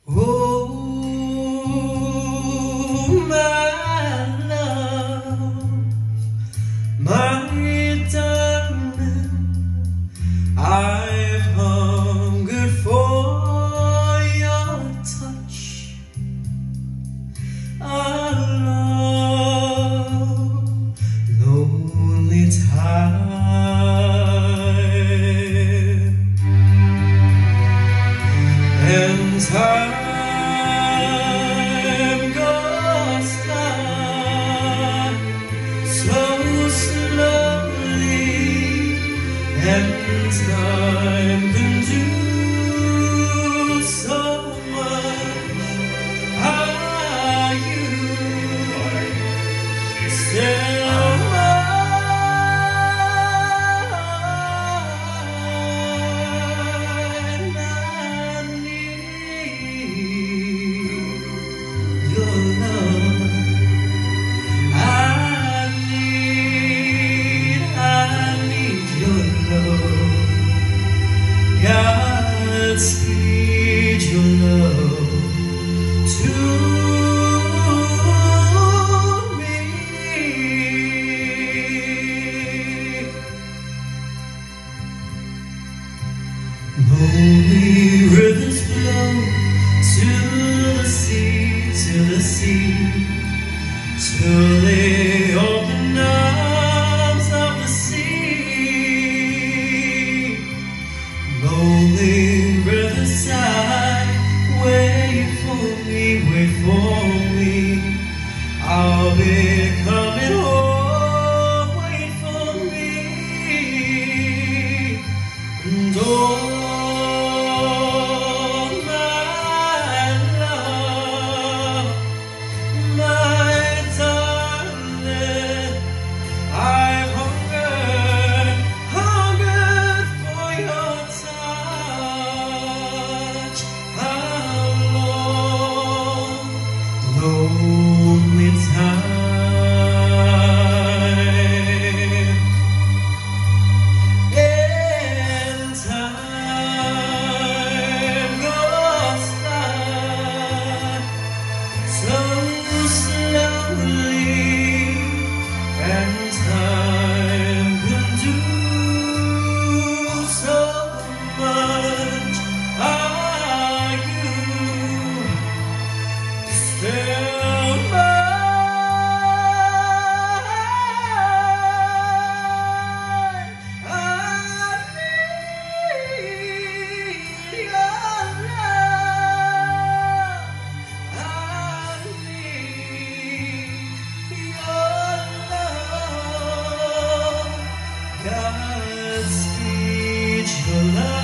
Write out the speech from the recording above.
Oh, my love, my darling, I've hungered for your touch, a long, lonely time, and time goes by so slowly, and time can do so much. Are you still mine? I need your love. I need your love. Godspeed your love to me. Lonely rivers flow to the sea, till they open arms of the sea. Lonely riverside, wait for me, I'll be coming home, wait for me. And oh, my love, my darling, I've hungered for your touch. How long, lonely time, and time goes by so slowly, and time can do so much. Are you still mine? I need your love. I need your love. Godspeed your love.